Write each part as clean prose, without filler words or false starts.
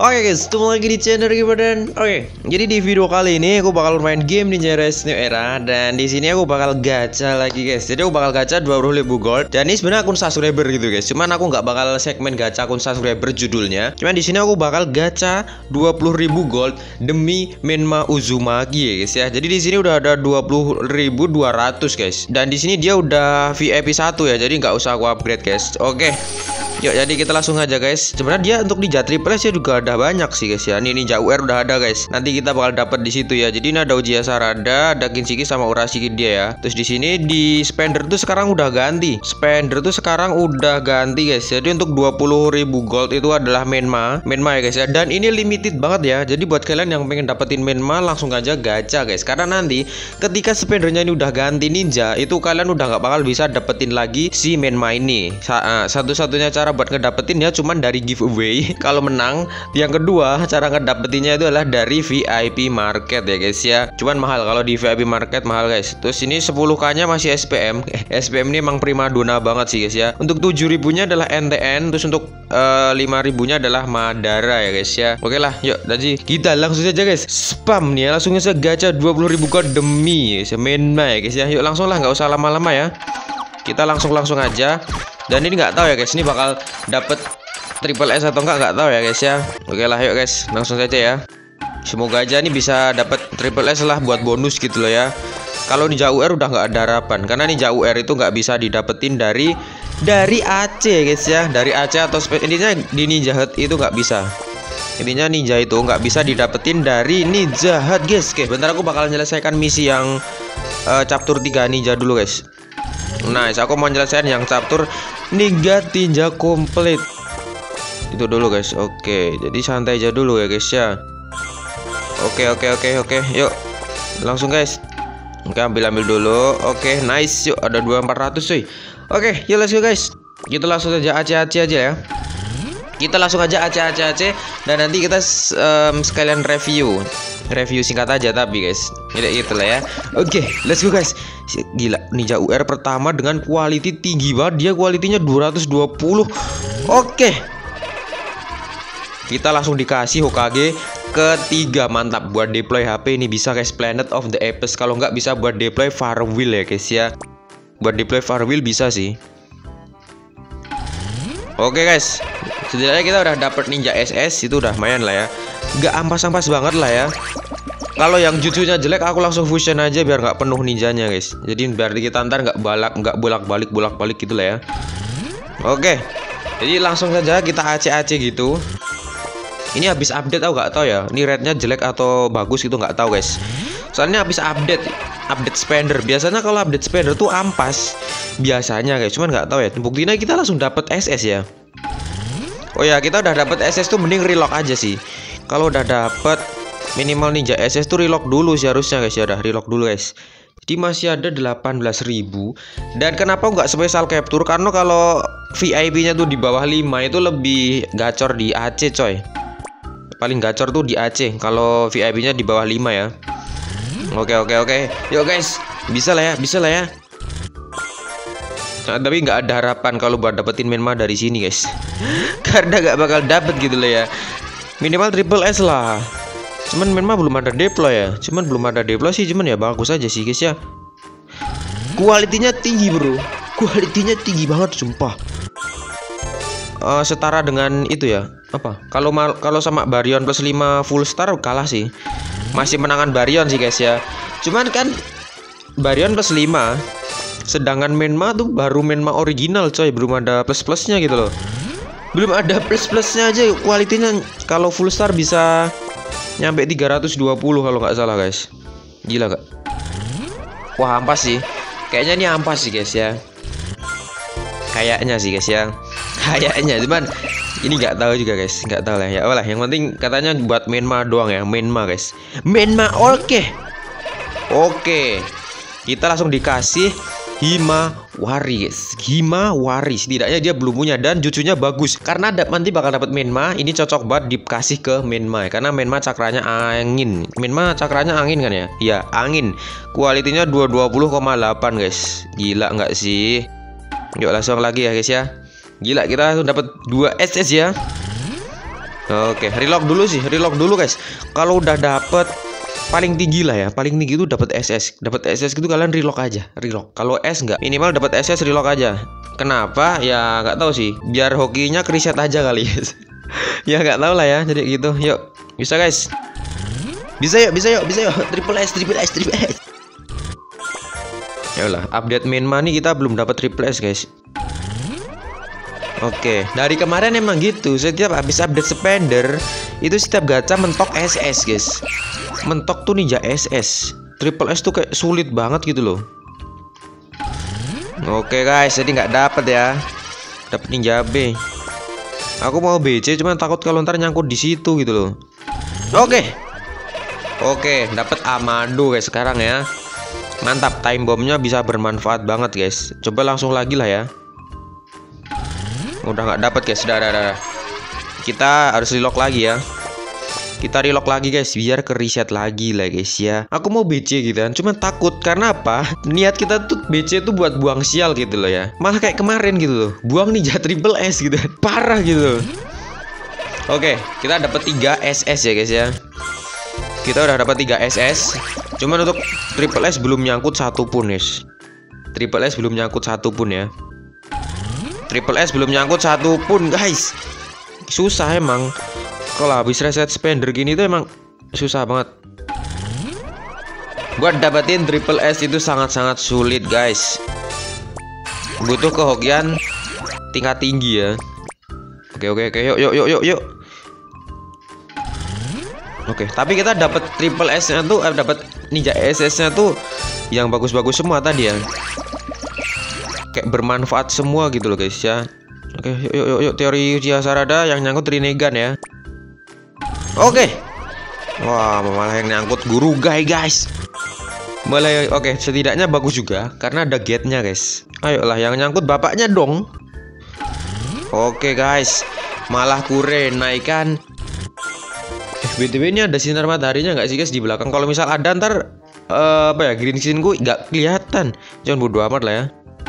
Oke guys, ketemu lagi di channel Gibran. Oke, jadi di video kali ini aku bakal main game Ninja Race New Era. Dan di sini aku bakal gacha lagi guys. Jadi aku bakal gacha 20.000 gold. Dan ini sebenarnya akun subscriber gitu guys. Cuman aku nggak bakal segmen gacha akun subscriber judulnya. Cuman di sini aku bakal gacha 20.000 gold demi Menma Uzumaki ya guys ya. Jadi di sini udah ada 20.200 guys. Dan di sini dia udah VIP 1 ya. Jadi nggak usah aku upgrade guys. Oke. Yuk, jadi kita langsung aja guys. Sebenarnya dia untuk Ninja Triple S ya juga ada banyak sih guys ya. Ini Ninja UR udah ada guys. Nanti kita bakal dapat di situ ya. Jadi ini ada Uchiha Sarada, ada Kinshiki sama Urashiki dia ya. Terus di sini di spender tuh sekarang udah ganti. Spender tuh sekarang udah ganti guys. Jadi untuk 20.000 gold itu adalah Menma ya guys ya. Dan ini limited banget ya. Jadi buat kalian yang pengen dapetin Menma langsung aja gacha guys. Karena nanti ketika spendernya ini udah ganti ninja, itu kalian udah nggak bakal bisa dapetin lagi si Menma ini. Satu-satunya cara buat ngedapetinnya cuman dari giveaway kalau menang. Yang kedua, cara ngedapetinnya itu adalah dari VIP market ya guys ya. Cuman mahal, kalau di VIP market mahal guys. Terus ini 10k nya masih SPM. SPM ini emang primadona banget sih guys ya. Untuk 7.000 nya adalah NTN. Terus untuk 5.000 nya adalah Madara ya guys ya. Oke lah, yuk jadi kita langsung saja guys. Spam nih ya, langsung saja gacha 20.000 gold demi Menma ya guys ya. Yuk langsung lah, nggak usah lama-lama ya. Kita langsung aja. Dan ini nggak tahu ya guys, ini bakal dapet triple S atau nggak tahu ya guys ya. Oke lah, yuk guys, langsung saja ya. Semoga aja ini bisa dapat triple S lah buat bonus gitu loh ya. Kalau Ninja UR udah nggak ada harapan, karena Ninja UR itu nggak bisa didapetin dari AC guys ya. Dari AC atau intinya di Ninja Hut itu nggak bisa. Intinya ninja itu nggak bisa didapetin dari Ninja Hut guys. Oke, bentar aku bakal menyelesaikan misi yang chapter 3 ninja dulu guys. Nice, aku mau nyelesain yang chapter Ninja Tinja komplit itu dulu guys. Oke, jadi santai aja dulu ya guys ya. Oke, yuk langsung guys. Oke, ambil dulu. Oke, nice, yuk ada 2400 cuy. Oke, yuk let's go guys. Kita langsung aja AC aja ya. Kita langsung aja AC. Dan nanti kita sekalian review singkat aja tapi guys. Gitu lah ya. Oke, let's go guys. Gila, Ninja UR pertama dengan quality tinggi banget. Dia quality-nya 220. Oke. Kita langsung dikasih Hokage ketiga, mantap. Buat deploy HP ini bisa guys, Planet of the Apes. Kalau nggak bisa buat deploy Farewheel ya guys ya. Buat deploy Farewheel bisa sih. Oke guys, setidaknya kita udah dapet Ninja SS, itu udah lumayan lah ya. Nggak ampas-ampas banget lah ya. Kalau yang jutsunya jelek aku langsung fusion aja biar nggak penuh ninjanya guys. Jadi biar kita ntar nggak bolak-balik gitu lah ya. Oke, jadi langsung saja kita AC gitu. Ini habis update aku nggak tahu ya. Ini rednya jelek atau bagus gitu nggak tahu guys. Soalnya habis update spender. Biasanya kalau update spender tuh ampas. Biasanya guys, cuman nggak tahu ya. Buktinya kita langsung dapat SS ya. Oh ya, kita udah dapat SS tuh mending relock aja sih. Kalau udah dapat minimal Ninja SS tuh relock dulu sih harusnya guys ya. Udah relock dulu guys. Jadi masih ada 18.000. Dan kenapa nggak special capture? Karena kalau VIP-nya tuh di bawah 5 itu lebih gacor di AC coy. Paling gacor tuh di AC kalau VIP-nya di bawah 5 ya. Oke. Yuk guys, bisa lah ya. Nah, tapi nggak ada harapan kalau buat dapetin Menma dari sini guys. Karena nggak bakal dapet gitu lah ya. Minimal triple S lah. Cuman Menma belum ada deploy ya. Cuman ya bagus aja sih guys ya. Kualitinya tinggi bro. Kualitinya tinggi banget sumpah. Setara dengan itu ya. Apa? Kalau sama Baryon plus 5 full star kalah sih. Masih menangan Baryon sih guys ya. Cuman kan Baryon plus 5, sedangkan Menma tuh baru Menma original coy, belum ada plus-plusnya gitu loh. Belum ada plus-plusnya aja kualitinya. Kalau full star bisa nyampe 320 kalau nggak salah guys. Gila gak? Wah, ampas sih. Kayaknya ini ampas sih guys ya. Kayaknya sih guys ya. Kayaknya, cuman ini nggak tahu juga guys, nggak tahu lah ya. Olah, yang penting katanya buat Menma doang ya, Menma guys. Menma oke. Kita langsung dikasih Himawari guys. Himawari setidaknya dia belum punya dan jutsunya bagus. Karena nanti bakal dapat Menma, ini cocok banget dikasih ke Menma karena Menma cakranya angin. Menma cakranya angin kan ya? Iya, angin. Kualitinya 220,8 guys. Gila nggak sih? Yuk langsung lagi ya guys ya. Gila, kita langsung dapat 2 SS ya. Oke, relock dulu sih, relock dulu guys. Kalau udah dapet paling tinggi lah ya, paling tinggi itu dapat SS. Dapat SS gitu kalian relock aja, relock. Kalau S nggak, minimal dapat SS relock aja. Kenapa? Ya nggak tahu sih. Biar hokinya kriset aja kali guys. Ya nggak tahu lah ya, jadi gitu. Yuk, bisa guys. Bisa yuk, bisa yuk, bisa yuk. Triple S, triple S, triple S. Ya udah, update main money kita belum dapat triple S guys. Oke, dari kemarin emang gitu. Setiap habis update spender, itu setiap gacha mentok SS guys. Mentok tuh ninja SS. Triple S tuh kayak sulit banget gitu loh. Oke guys, jadi nggak dapet ya. Dapat ninja B. Aku mau BC, cuman takut kalau ntar nyangkut di situ gitu loh. Oke, dapat Amado guys sekarang ya. Mantap, time bombnya bisa bermanfaat banget guys. Coba langsung lagi lah ya. Udah nggak dapat guys, dah. Kita harus relock lagi ya. Kita relock lagi guys, biar ke reset lagi lah guys ya. Aku mau BC gitu kan, cuman takut karena apa? Niat kita tuh BC tuh buat buang sial gitu loh ya. Malah kayak kemarin gitu loh, buang ninja triple S gitu kan. Parah gitu. Oke, kita dapat 3 SS ya guys ya. Kita udah dapat 3 SS. Cuman untuk triple S belum nyangkut satu pun guys. Triple S belum nyangkut satu pun ya. Triple S belum nyangkut satu pun guys. Susah emang. Kalau habis reset spender gini tuh emang susah banget. Buat dapetin triple S itu sangat-sangat sulit guys. Butuh kehokian tingkat tinggi ya. Oke, yuk. Oke, tapi kita dapat triple S-nya tuh dapat ninja SS-nya tuh yang bagus-bagus semua tadi ya. Kayak bermanfaat semua gitu loh guys ya. Oke, yuk teori Uchiha Sarada yang nyangkut Rinnegan ya. Oke. Wah, malah yang nyangkut guru guys. Mulai oke, setidaknya bagus juga karena ada gate-nya guys. Ayolah yang nyangkut bapaknya dong. Oke guys, malah kure naikkan. BTW ini ada sinar mataharinya nggak sih guys di belakang? Kalau misal ada ntar apa ya, green screen gue nggak kelihatan. Jangan bodo amat lah ya.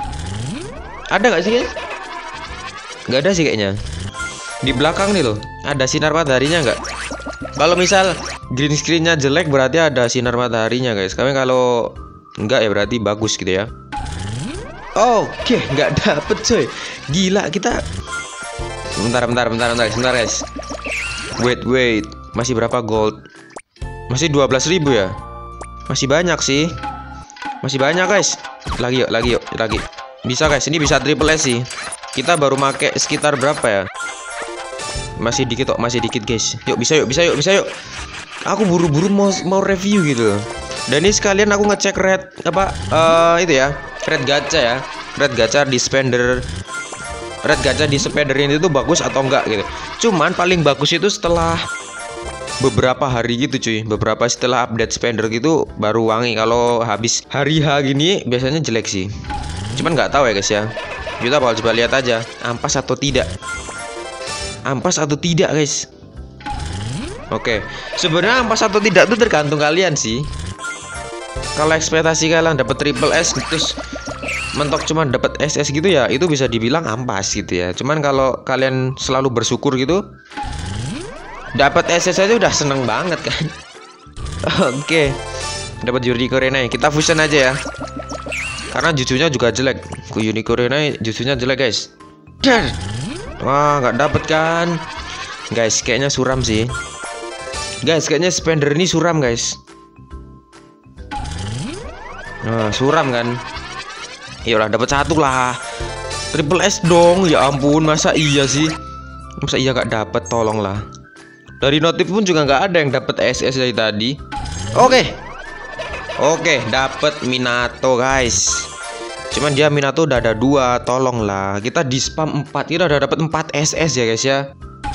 Ada nggak sih guys? Nggak ada sih kayaknya. Di belakang nih loh, ada sinar mataharinya nggak? Kalau misal green screennya jelek berarti ada sinar mataharinya guys. Kalau nggak ya berarti bagus gitu ya. Oke, nggak dapet coy. Gila kita. Bentar guys. Wait. Masih berapa gold? Masih 12.000 ya? Masih banyak sih. Masih banyak guys. Lagi yuk. Bisa guys, ini bisa triple S sih. Kita baru make sekitar berapa ya? Masih dikit guys. Yuk, bisa yuk. Aku buru-buru mau review gitu. Dan ini sekalian aku ngecek red itu ya. Red gacha ya. Red gacha di spender. Red gacha di spender ini tuh bagus atau enggak gitu. Cuman paling bagus itu setelah beberapa hari gitu cuy. Beberapa setelah update spender gitu baru wangi. Kalau habis hari H gini biasanya jelek sih. Cuman nggak tahu ya guys ya. Kita bakal coba lihat aja ampas atau tidak. Ampas atau tidak guys. Oke, sebenarnya ampas atau tidak itu tergantung kalian sih. Kalau ekspektasi kalian dapat triple S terus mentok cuma dapat SS gitu ya, itu bisa dibilang ampas gitu ya. Cuman kalau kalian selalu bersyukur gitu, dapat SS aja udah seneng banget kan. Oke, dapat Yuriko Renai, kita fusion aja ya. Karena jutsunya juga jelek. Yuriko Renai jutsunya jelek guys. Dan wah, nggak dapet kan. Guys, kayaknya suram sih. Guys, kayaknya spender ini suram guys. Nah, suram kan. Ya udah dapat satu lah. Triple S dong. Ya ampun, masa iya sih? Masa iya nggak dapet? Tolong lah. Dari notif pun juga nggak ada yang dapat SS dari tadi. Oke, dapat Minato guys. Cuman dia Minato udah ada 2, tolonglah. Kita di spam 4, kita udah dapat 4 SS ya guys ya.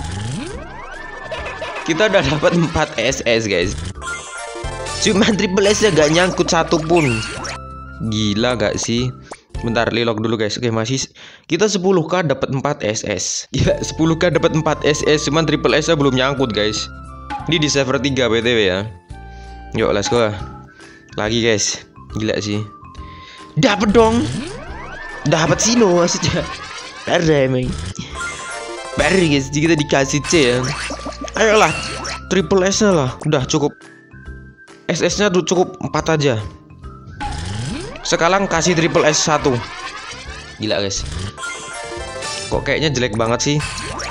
Kita udah dapat 4 SS guys. Cuman triple S nya gak nyangkut satu pun. Gila gak sih? Bentar, relock dulu guys. Oke, masih kita 10k dapat 4 SS. Gila, 10k dapat 4 SS, cuman triple S nya belum nyangkut guys. Ini di server 3 BTW ya. Yuk, let's go. Lagi guys. Gila sih. Dapat dong. Dapat Sino maksudnya. Parah emang. Parah guys, kita dikasih C ya. Ayolah, triple S-nya lah. Udah cukup. SS-nya cukup 4 aja. Sekarang kasih triple S 1. Gila guys. Kok kayaknya jelek banget sih.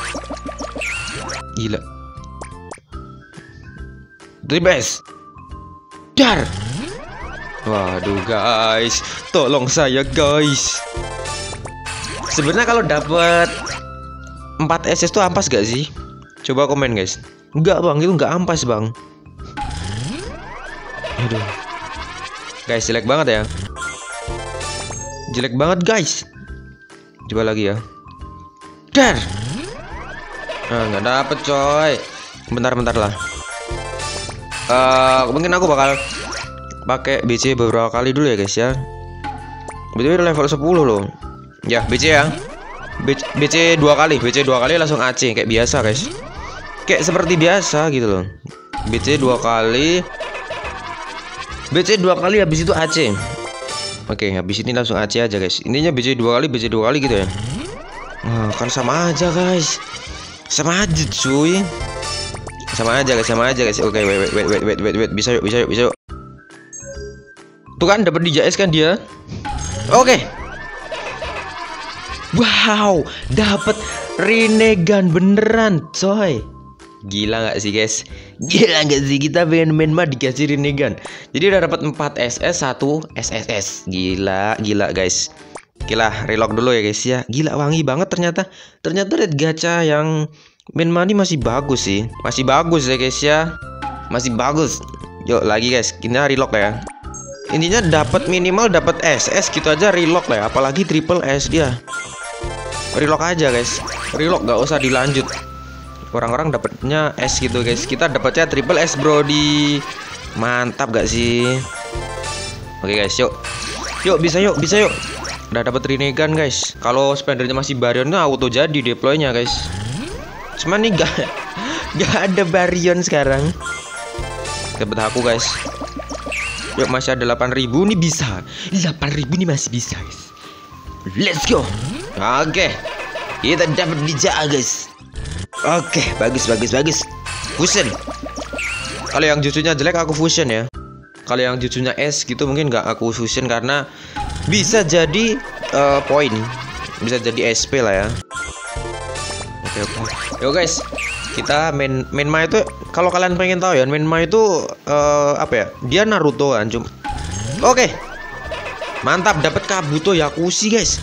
Gila. Triple S. Dar. Waduh guys, tolong saya guys. Sebenarnya kalau dapat 4 SS tuh ampas gak sih? Coba komen guys. Enggak bang, itu enggak ampas bang. Aduh. Guys, jelek banget ya. Jelek banget guys. Coba lagi ya. Dar. Nah, nggak dapet coy. Bentar lah. Mungkin aku bakal pakai BC beberapa kali dulu ya guys ya. BC level 10 loh. Ya BC ya. BC 2 kali. BC 2 kali langsung AC kayak biasa guys. Kayak seperti biasa gitu loh. BC 2 kali. BC 2 kali habis itu AC. Oke, habis ini langsung AC aja guys. Intinya BC 2 kali, BC 2 kali gitu ya. Wah, kan sama aja guys. Sama aja cuy. Sama aja guys. Oke, wait. Bisa yuk. Tuh kan dapat di JS kan dia. Oke. Wow, dapat Rinnegan beneran, coy. Gila nggak sih guys? Gila nggak sih, kita pengen main mah dikasih Rinnegan. Jadi udah dapat 4 SS 1 SSS. Gila guys. Gila, relock dulu ya guys ya. Gila wangi banget ternyata. Ternyata red gacha yang main money masih bagus sih. Masih bagus ya guys ya. Masih bagus. Yuk lagi guys, kita relock ya. Intinya dapat minimal dapat SS gitu aja relock lah ya. Apalagi triple S dia. Relock aja guys. Relock nggak usah dilanjut. Orang-orang dapatnya S gitu guys. Kita dapatnya triple S bro di. Mantap gak sih? Oke guys, yuk. Yuk bisa yuk. Udah dapat Rinnegan guys. Kalau spendernya masih Baryon tuh auto jadi deploynya guys. Cuman nih gak ada Baryon sekarang. Dapat aku guys. Yuk masih ada 8.000 nih bisa. 8.000 nih masih bisa guys. Let's go. Oke. Kita dapat dijak guys. Oke, bagus. Fusion. Kalau yang jutsunya jelek aku fusion ya. Kalau yang jutsunya S gitu mungkin nggak aku fusion karena bisa jadi poin. Bisa jadi SP lah ya. Oke. Yo guys, kita Menma itu kalau kalian pengen tahu ya, Menma itu apa ya? Dia Naruto kan cuma. Oke. Mantap, dapat Kabuto Yakushi guys.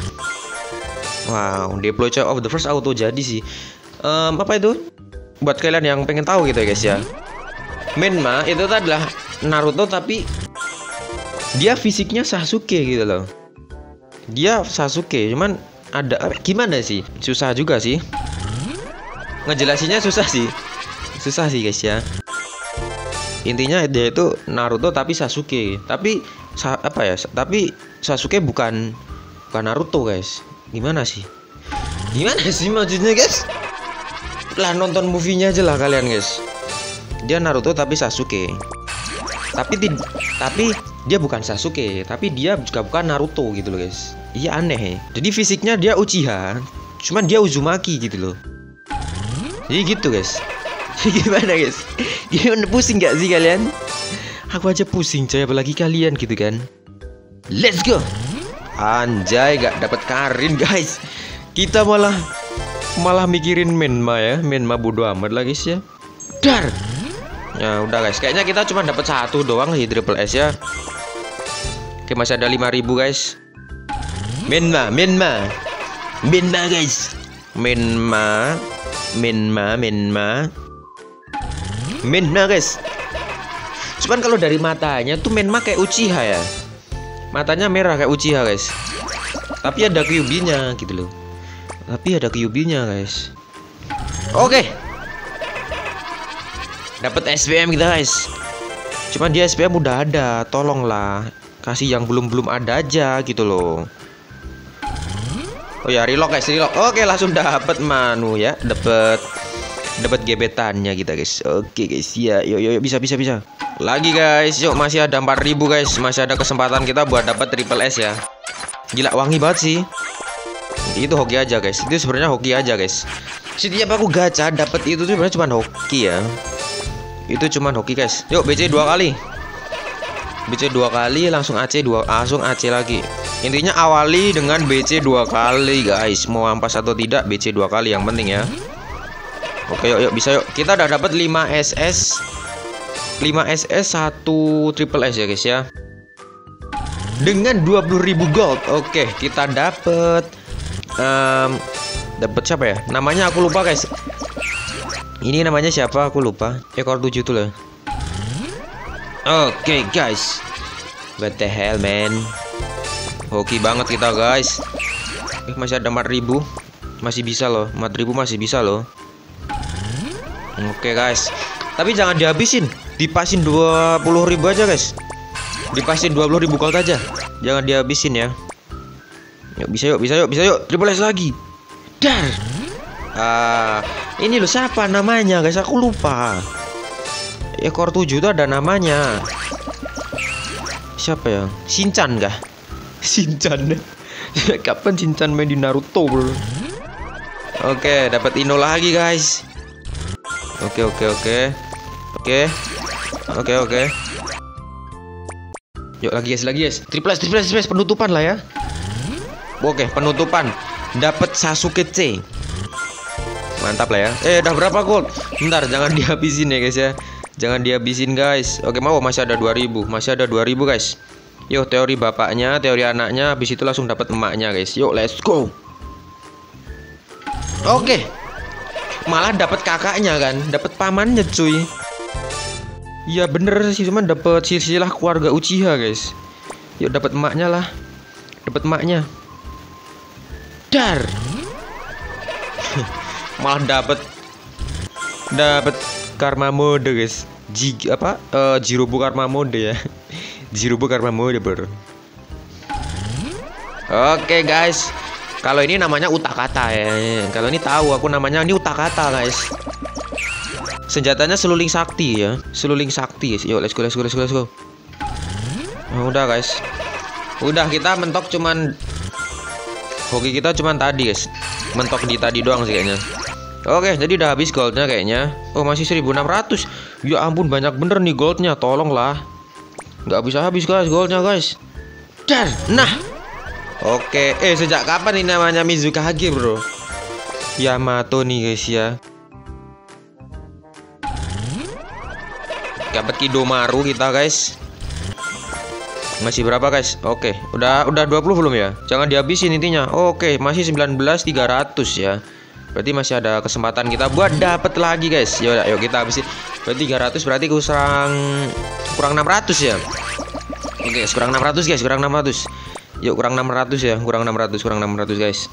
Wow, deploy Child of the First auto jadi sih. Apa itu? Buat kalian yang pengen tahu gitu ya guys ya. Menma itu adalah Naruto tapi dia fisiknya Sasuke gitu loh. Dia Sasuke cuman ada gimana sih? Susah juga sih. Ngejelasinnya susah sih guys ya. Intinya dia itu Naruto tapi Sasuke. Tapi Tapi Sasuke bukan Naruto guys. Gimana sih maksudnya guys? Lah nonton movie-nya aja lah kalian guys. Dia Naruto tapi Sasuke. Tapi dia bukan Sasuke, tapi dia juga bukan Naruto gitu loh guys. Iya aneh. Jadi fisiknya dia Uchiha, cuman dia Uzumaki gitu loh. Jadi gitu guys. Gimana guys? Gimana, pusing gak sih kalian? Aku aja pusing coy, apalagi kalian gitu kan. Let's go. Anjay, gak dapat Karin guys. Kita malah mikirin Menma ya. Menma bodo amat lah guys ya. Dar. Ya udah guys, kayaknya kita cuma dapat 1 doang di triple S ya. Oke, masih ada 5.000 guys. Menma guys. Menma guys. Cuman kalau dari matanya tuh Menma kayak Uchiha ya. Matanya merah kayak Uchiha guys. Tapi ada Kyuubi-nya gitu loh. Guys. Oke. Dapat SPM kita guys. Cuman dia SPM udah ada, tolonglah kasih yang belum ada aja gitu loh. Oh ya, relock guys, relock. Oke, langsung dapat Manu ya, dapat gebetannya kita guys. Oke guys, ya, yuk bisa. Lagi guys, yuk masih ada 4.000 guys, masih ada kesempatan kita buat dapat triple S ya. Gila wangi banget sih. Itu hoki aja guys. Itu sebenarnya hoki aja guys. Setiap aku gacha dapat itu tuh sebenarnya cuma hoki ya. Itu cuma hoki guys. Yuk BC 2 kali. BC 2 kali langsung AC 2, langsung AC lagi. Intinya awali dengan BC 2 kali guys. Mau ampas atau tidak BC 2 kali yang penting ya. Oke yuk bisa yuk. Kita udah dapat 5 SS 1 triple S ya guys ya. Dengan 20.000 gold. Oke, kita dapat dapat siapa ya? Namanya aku lupa guys. Ini namanya siapa? Aku lupa. Ekor 7 tuh loh. Oke guys. What the hell man. Hoki banget kita guys. Masih ada 4.000. Masih bisa loh. 4.000 masih bisa loh. Oke guys. Tapi jangan dihabisin. Dipasin 20.000 aja guys. Dipasin 20.000 gold aja. Jangan dihabisin ya. Yuk bisa yuk, bisa yuk, bisa yuk. Triple S lagi. Dar. Ini loh siapa namanya guys? Aku lupa. Ekor 7 itu ada namanya. Siapa ya? Shinchan kah? Shinchan. Kapan Shinchan main di Naruto bro? Oke, dapat Ino lagi guys. Oke. Yuk lagi guys. Triple S penutupan lah ya. Oke, penutupan. Dapat Sasuke C. Mantap lah ya. Udah berapa gold? Bentar, jangan dihabisin ya guys ya. Jangan dihabisin guys. Oke, mau masih ada 2000. Masih ada 2000 guys. Yuk, teori bapaknya, teori anaknya, habis itu langsung dapat emaknya guys. Yuk, let's go. Oke. Malah dapat kakaknya kan, dapat pamannya cuy. Iya bener sih, cuman dapat silsilah keluarga Uchiha guys. Yuk dapat emaknya lah. Dapat emaknya. Dar. Malah dapat karma mode guys. Jirobo karma mode ya. Jirobo karma mode bro. Oke guys. Kalau ini namanya Utakata ya. Kalau ini tahu aku namanya ini Utakata guys. Senjatanya seluling sakti ya. Seluling sakti guys. Yuk let's go. Udah guys. Udah kita mentok cuman hoki kita cuman tadi guys. Mentok di tadi doang sih kayaknya. Oke, jadi udah habis goldnya kayaknya. Oh masih 1600. Ya ampun banyak bener nih goldnya. Tolonglah. Nggak bisa habis guys goldnya guys. Dar. Nah. Oke, sejak kapan ini namanya Mizukage bro? Yamato nih guys ya. Dapat Kidomaru kita guys. Masih berapa guys? Oke, udah 20 belum ya? Jangan dihabisin intinya. Oke, masih 19.300 ya. Berarti masih ada kesempatan kita buat dapat lagi guys. Yuk kita habisin. Berarti 300 berarti kurang 600 ya. Oke, kurang 600 guys, kurang 600. Yuk kurang 600 ya, kurang 600 guys.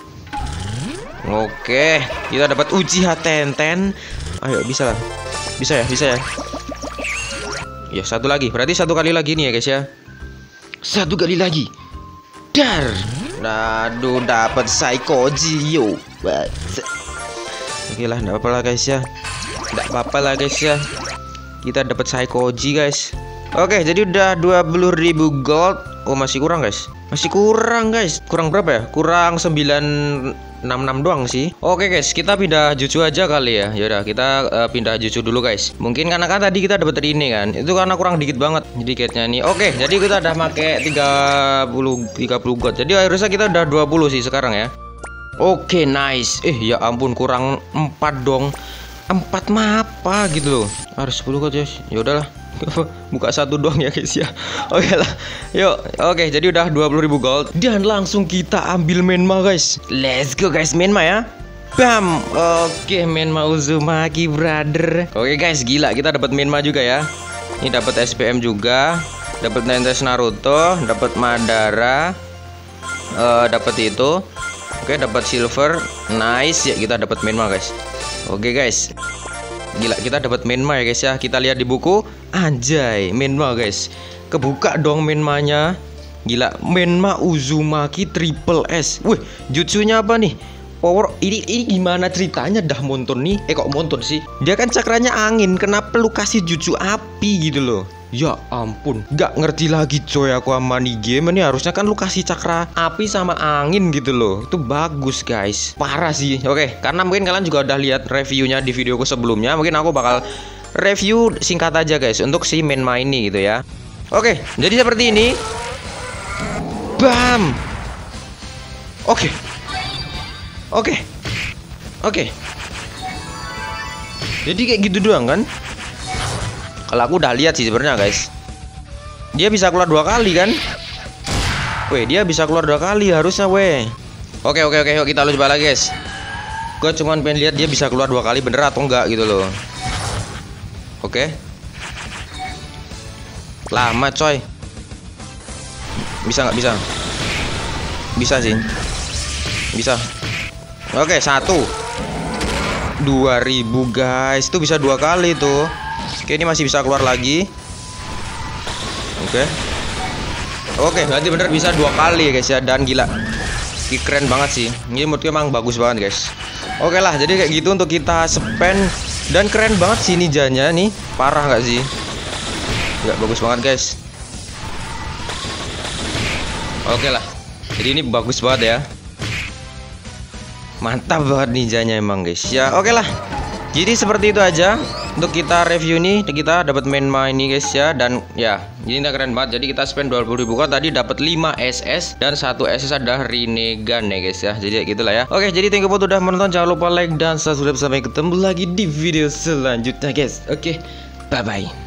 Oke, kita dapat Uchiha Tenten. Ayo bisa lah. Bisa ya. Ya, satu lagi. Berarti satu kali lagi nih ya guys ya. Satu kali lagi. Dar. Aduh, dapat Saikoji yo. Oke lah, enggak apa-apa lah guys ya. Enggak apa-apa lah guys ya. Kita dapat Saikoji guys. Oke, jadi udah 20.000 gold. Oh, masih kurang guys. Masih kurang guys. Kurang berapa ya? Kurang 966 doang sih. Oke guys, kita pindah jutsu aja kali ya. Yaudah, kita pindah jutsu dulu guys. Mungkin karena kan tadi kita dapat ini kan. Itu karena kurang dikit banget dikitnya nih. Oke, jadi kita udah pakai 30 gold. Jadi harusnya kita udah 20 sih sekarang ya. Oke, nice. Ya ampun kurang 4 dong. 4 mah apa gitu loh. Harus 10 gold guys. Ya udahlah. Buka satu doang ya guys ya. Oke lah. Yuk. Oke, jadi udah 20.000 gold. Dan langsung kita ambil Menma guys. Let's go guys, Menma ya. Bam. Oke, Menma Uzumaki brother. Oke guys, gila kita dapat Menma juga ya. Ini dapat SPM juga. Dapat Nentes Naruto, dapat Madara. Dapat itu. Oke, dapat silver. Nice ya, kita dapat Menma guys. Oke guys. Gila kita dapat Menma ya guys ya. Kita lihat di buku. Anjay, Menma guys. Kebuka dong Menmanya. Gila, Menma Uzumaki Triple S. Wih, jutsunya apa nih? Power ini gimana ceritanya dah Monton nih? Kok Monton sih? Dia kan cakranya angin. Kenapa lu kasih jutsu api gitu loh? Ya ampun, nggak ngerti lagi coy aku sama nih game ini. Harusnya kan lu kasih cakra api sama angin gitu loh. Itu bagus guys, parah sih. Oke, karena mungkin kalian juga udah lihat reviewnya di videoku sebelumnya, mungkin aku bakal review singkat aja guys untuk si main ini gitu ya. Oke, jadi seperti ini. Bam. Oke. Jadi kayak gitu doang kan? Kalau aku udah lihat sih sebenarnya guys, dia bisa keluar 2 kali kan? Weh, dia bisa keluar 2 kali harusnya weh. Oke, yuk kita coba lagi guys. Gue cuman pengen lihat dia bisa keluar 2 kali bener atau enggak gitu loh. Oke. Lama coy. Bisa nggak bisa? Bisa sih. Bisa. Oke, 1 2000 guys. Itu bisa 2 kali tuh. Oke, ini masih bisa keluar lagi. Oke, berarti bener bisa 2 kali ya guys ya. Dan gila, ini keren banget sih. Ini menurutku emang bagus banget guys. Oke lah, jadi kayak gitu untuk kita spend. Dan keren banget sih ninjanya nih. Parah nggak sih? Nggak, bagus banget guys. Oke lah, jadi ini bagus banget ya. Mantap banget ninjanya emang guys ya. Oke lah, jadi seperti itu aja untuk kita review nih. Kita dapat main ini guys ya. Dan ya, ini keren banget. Jadi kita spend 20.000 kan tadi dapat 5 SS dan 1 SS adalah Rinnegan ya guys ya. Jadi gitulah ya. Oke, jadi thank you buat udah menonton. Jangan lupa like dan subscribe. Sampai ketemu lagi di video selanjutnya guys. Oke, bye bye.